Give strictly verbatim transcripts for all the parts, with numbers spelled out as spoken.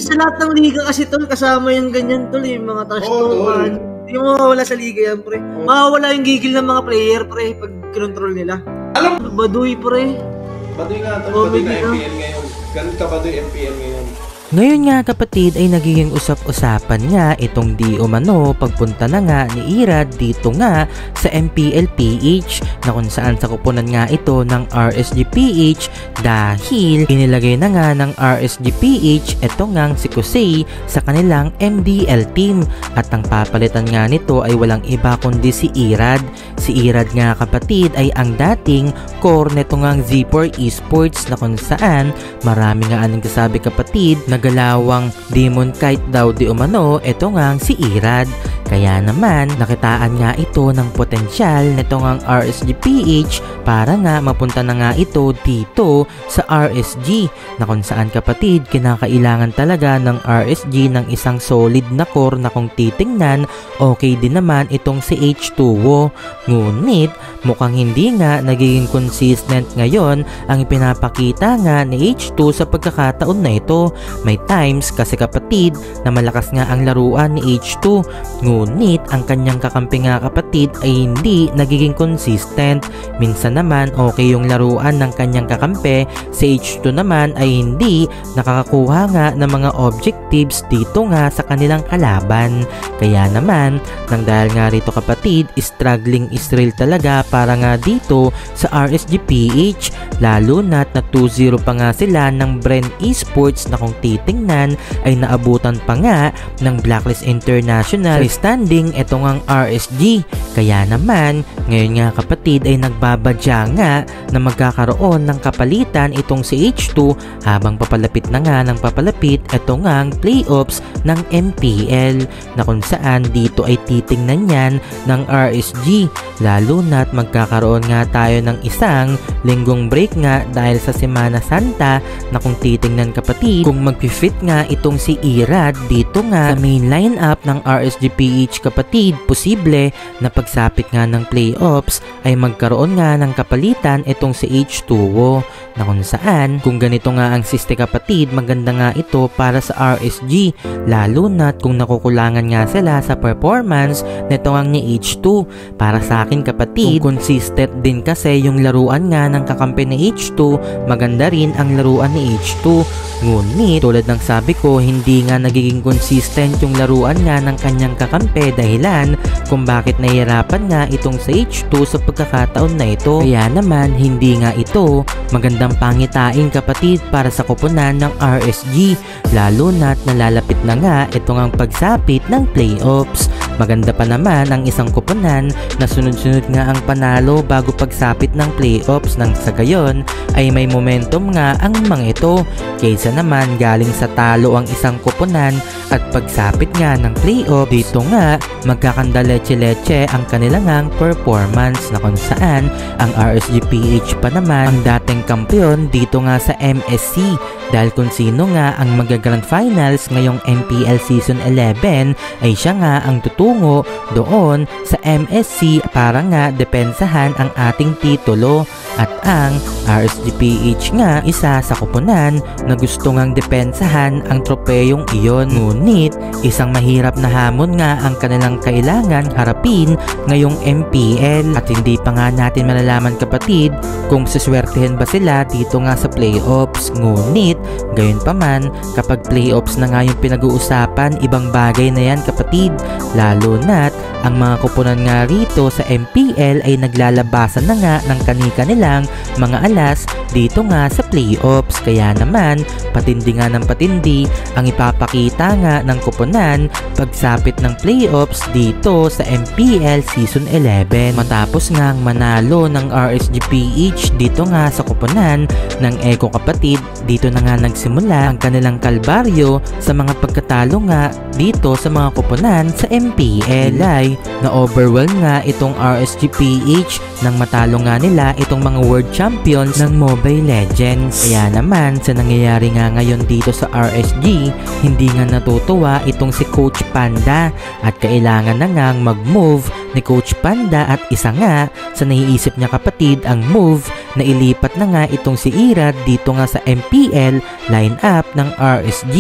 Sa lahat ng liga kasi tol, kasama yung ganyan tol, yung mga trash talkan. Hindi mo mawawala sa liga yan, pre. Oh. Mawawala yung gigil ng mga player, pre, pag kinontrol nila. Alam mo? Baduy, pre. Baduy nga tol, baduy na M P L ngayon. Ganun ka baduy M P L ngayon. Ngayon nga kapatid ay nagiging usap-usapan nga itong di umano pagpunta na nga ni Irad dito nga sa M P L P H na kung saan sa kupunan nga ito ng R S G P H dahil inilagay na nga ng R S G P H ito ngang si Kusei sa kanilang M D L team at ang papalitan nga nito ay walang iba kundi si Irad. Si Irad nga kapatid ay ang dating core nito ngang Z four Esports na kung saan marami nga anong kasabi kapatid na galawang demon kite daw di umano ito ngang si Irad. Kaya naman nakitaan nga ito ng potensyal nito ngang R S G P H para nga mapunta na nga ito dito sa R S G na kung saan kapatid kinakailangan talaga ng R S G ng isang solid na core na kung titingnan okay din naman itong si H two W O. Ngunit mukhang hindi nga nagiging consistent ngayon ang ipinapakita nga ni H two sa pagkakataon na ito. May times kasi kapatid na malakas nga ang laruan ni H two, ngunit ang kanyang kakampi nga kapatid ay hindi nagiging consistent. Minsan naman okay yung laruan ng kanyang kakampi, si H two naman ay hindi nakakakuha nga ng mga objectives dito nga sa kanilang kalaban. Kaya naman nang dahil nga rito kapatid struggling Israel talaga para nga dito sa R S G P H, lalo na't na two zero pa nga sila ng Brand Esports na kung titingnan ay naabutan pa nga ng Blacklist International standing ito ngang R S G. Kaya naman ngayon nga kapatid ay nagbabadya nga na magkakaroon ng kapalitan itong si H two habang papalapit na nga ng papalapit ito ngang playoffs ng M P L na kung saan dito ay titingnan yan ng R S G, lalo na't magkakaroon nga tayo ng isang linggong break nga dahil sa Semana Santa na kung titingnan kapatid kung mag-fit nga itong si Irad dito nga sa main lineup ng R S G P H kapatid, posible na pagsapit nga ng playoffs ay magkaroon nga ng kapalitan itong si H two W O na kung saan kung ganito nga ang siste kapatid maganda nga ito para sa R S G, lalo na't kung nakukulangan nga sila sa performance nito nga ni H two. Para sa akin kapatid, kung consistent din kasi yung laruan nga ng kakampi ni H two, maganda rin ang laruan ni H two. Ngunit tulad ng sabi ko, hindi nga nagiging consistent yung laruan nga ng kanyang kakampi dahilan kung bakit nahihirapan nga itong sa H two sa pagkakataon na ito. Kaya naman hindi nga ito magandang pangitain kapatid para sa koponan ng R S G, lalo na't nalalapit na nga itong ang pagsapit ng playoffs. Maganda pa naman ang isang koponan na sunod-sunod nga ang panalo bago pagsapit ng playoffs nang sa gayon ay may momentum nga ang mga ito kaysa naman galing sa talo ang isang koponan at pagsapit nga ng playoff dito nga magkakandaleche-leche ang kanilang performance na kung saan ang R S G P H pa naman ang dating kampiyon dito nga sa M S C dahil kung sino nga ang mag-grand finals ngayong M P L Season eleven ay siya nga ang tutungo doon sa M S C para nga depensahan ang ating titulo. At ang R S G P H nga isa sa koponan na gusto ngang depensahan ang tropeyong iyon. Ngunit isang mahirap na hamon nga ang kanilang kailangan harapin ngayong M P L at hindi pa nga natin malalaman kapatid kung siswertehin ba sila dito nga sa playoffs. Ngunit gayon pa man, kapag playoffs na nga yung pinag-uusapan, ibang bagay na yan kapatid, lalo na't ang mga koponan nga rito sa M P L ay naglalabasan na nga ng kani-kanilang mga alas dito nga sa playoffs. Kaya naman patindi nga ng patindi ang ipapakita nga ng koponan pagsapit ng playoffs dito sa M P L Season eleven. Matapos nga manalo ng R S G P H dito nga sa koponan ng Eco kapatid, dito na nga nagsimula ang kanilang kalbaryo sa mga pagkatalo nga dito sa mga koponan sa M P L. Ay na overwhelm nga itong R S G P H nang matalo nga nila itong mga world champions ng Mobile Legends. Kaya naman sa nangyayari nga ngayon dito sa R S G, hindi nga natutuwa itong si Coach Panda at kailangan na nga mag-move ni Coach Panda at isa nga sa naiisip niya kapatid ang move na ilipat na nga itong si Irad dito nga sa M P L lineup ng R S G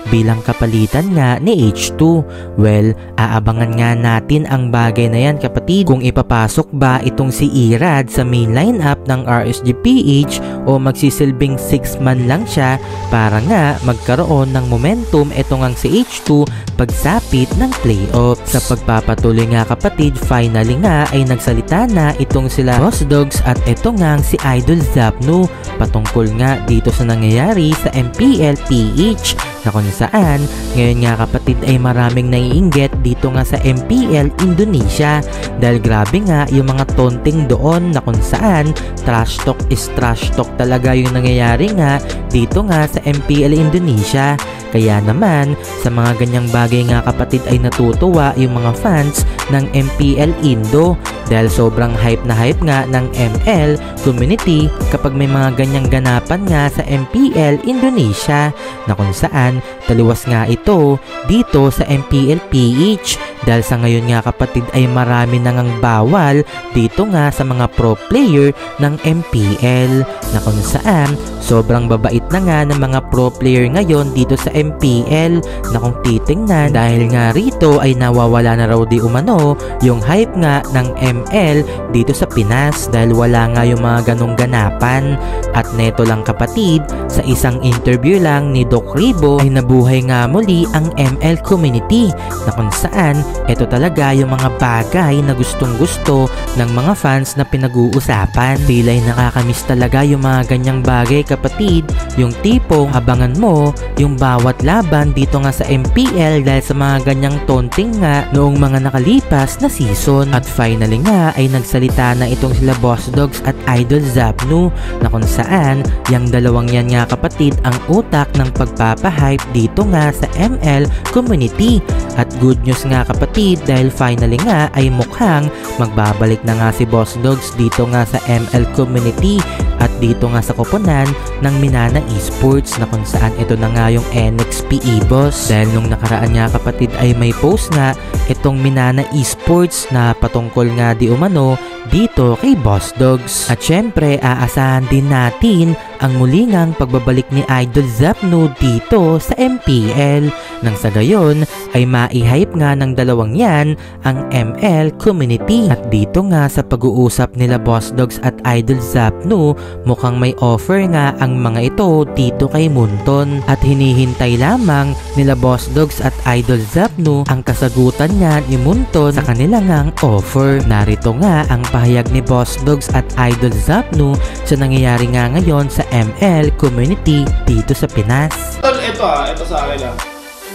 bilang kapalitan nga ni H two. Well, aabangan nga natin ang bagay na yan kapatid, kung ipapasok ba itong si Irad sa main lineup ng R S G P H o magsisilbing six man lang siya para nga magkaroon ng momentum ito ngang si H two pagsapit ng playoff. Sa pagpapatuloy nga kapatid, finally nga ay nagsalita na itong sila Boss Dogs at ito ngang si Idol Zapnu patungkol nga dito sa nangyayari sa M P L P H na kung saan ngayon nga kapatid ay maraming naiinggit dito nga sa M P L Indonesia dahil grabe nga yung mga tonting doon na kung saan trash talk is trash talk talaga yung nangyayari nga dito nga sa M P L Indonesia. Kaya naman sa mga ganyang bagay nga kapatid ay natutuwa yung mga fans ng M P L Indo dahil sobrang hype na hype nga ng M L community kapag may mga ganyang ganapan nga sa M P L Indonesia na kung saan taliwas nga ito dito sa M P L P H dahil sa ngayon nga kapatid ay marami nang bawal dito nga sa mga pro player ng M P L na kung saan sobrang babait na nga ng mga pro player ngayon dito sa M P L na kung titingnan dahil nga rito ay nawawala na raw di umano yung hype nga ng M L dito sa Pinas dahil wala nga yung mga ganong ganapan. At neto lang kapatid, sa isang interview lang ni Doc Ribo ay nabuhay nga muli ang M L community na kung saan ito talaga yung mga bagay na gustong gusto ng mga fans na pinag-uusapan. Pila'y nakakamiss talaga yung mga ganyang bagay kapatid, yung tipong abangan mo yung bawat laban dito nga sa M P L dahil sa mga ganyang tonting nga noong mga nakalipas na season. At finally nga ay nagsalita na itong sila Boss Dogs at Idol Zapnu na kung saan yung dalawang yan nga kapatid ang utak ng pagpapahype dito nga sa M L community. At good news nga kapatid dahil finally nga ay mukhang magbabalik na nga si Boss Dogs dito nga sa M L community at dito nga sa koponan ng Minana Esports na kung saan ito na nga yung N X P E-Boss dahil nung nakaraan nga kapatid ay may post nga itong Minana Esports na patungkol nga di umano dito kay Boss Dogs. At syempre aasahan din natin ang muli ngang pagbabalik ni Idol Zapnu dito sa M P L nang sa gayon ay mai-hype nga ng dalawang yan ang M L community. At dito nga sa pag-uusap nila Boss Dogs at Idol Zapnu mukhang may offer nga ang mga ito dito kay Munton at hinihintay lamang nila Boss Dogs at Idol Zapnu ang kasagutan nga ni Munton sa kanilang ngang offer. Narito nga ang pahayag ni Boss Dogs at Idol Zapnu sa nangyayari nga ngayon sa M L community dito sa Pinas. Tol, ito ah, ito sa akin ah.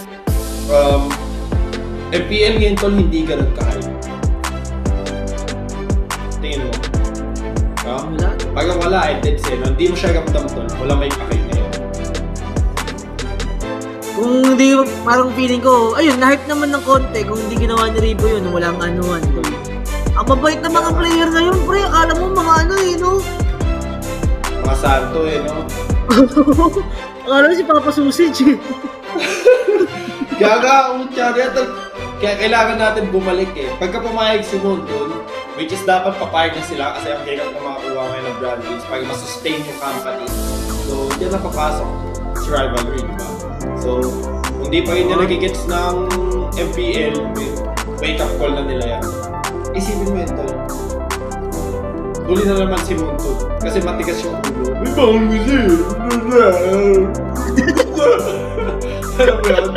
Um, M P L ngayon tol, hindi ganun ka-hype. Tingin mo. No? Wala. Pag wala, ay dead say, no? Hindi mo siya gamdam tol. Wala may pakay ngayon. Kung hindi, parang feeling ko, ayun, na-hype naman ng konti. Kung hindi ginawa ni Ribo yun, walang anuhan. Ang mabait na mga player ngayon, pre. Akala mo mga ano eh, no? Mga santo eh, no? Akala mo si Papa Sausage eh. Gaga, utyari. Kaya kailangan natin bumalik eh. Pagka pumayag si Munton, which is dapat papayag na sila kasi ang hirap na makakuha ngayon ng brand deals para masustain yung company. So, diyan na papasok si rivalry, di ba? So, kung di pa rin niya nagigits ng M P L, wake up call na nila yan. Isipin mo yun, tol. Huli na naman si Munton kasi matigas yung ulo. May bawal mo siya! Alam mo yan?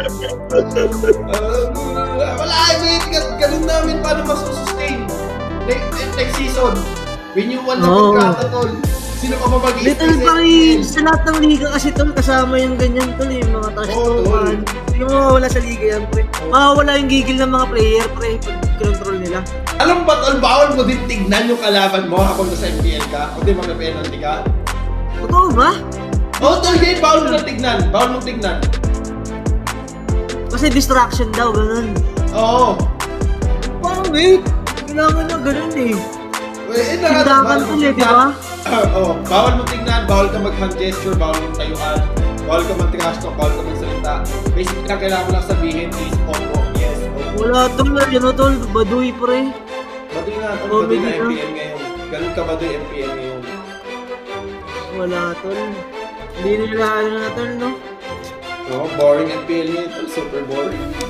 Wala, wait! Ganun namin paano masusustain. Next season, renewal na oh. Pagkata, tol. Sino ka mabag-i? Little pa rin, sa lahat ng liga kasi tol, kasama yung ganyan tol, yung mga touch oh, tol. Hindi mo mawawala sa liga yan, pre. Mawawala yung gigil ng mga player, pre, pag control nila. Alam ba tol, bawal mo din tignan yung kalaban mo habang nasa M P L ka? O di mag-penalty ka? Totoo ba? Oo, tol, hindi. Bawal mo na tignan. Bawal mo tignan. Kasi distraction daw, ganun. Oo. Parang wait, kailangan na ganun eh. Eh, Tindakan tol eh, di ba? Oo, bawal mo tignan, bawal ka mag-hand gesture, bawal mo tayuan, bawal ka mag-trash talk, bawal ka mag-salita. Basically, ang kailangan mo lang sabihin is opo, yes, opo. Wala tol, yun o tol, baduy pre. Baduy na, tol, baduy na M P L ngayon. Ganun ka baduy M P L ngayon. Wala tol. Hindi nila ano na tol, no? Oh, boring M P L nito. Super boring.